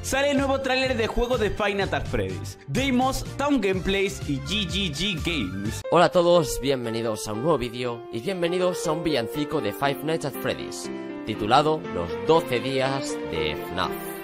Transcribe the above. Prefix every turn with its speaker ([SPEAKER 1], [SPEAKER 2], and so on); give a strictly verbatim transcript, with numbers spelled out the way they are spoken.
[SPEAKER 1] sale el nuevo tráiler de juego de Five Nights at Freddy's, Deimos, Town Gameplays y G G G Games.
[SPEAKER 2] Hola a todos, bienvenidos a un nuevo vídeo y bienvenidos a un villancico de Five Nights at Freddy's, titulado Los doce días de F NAF.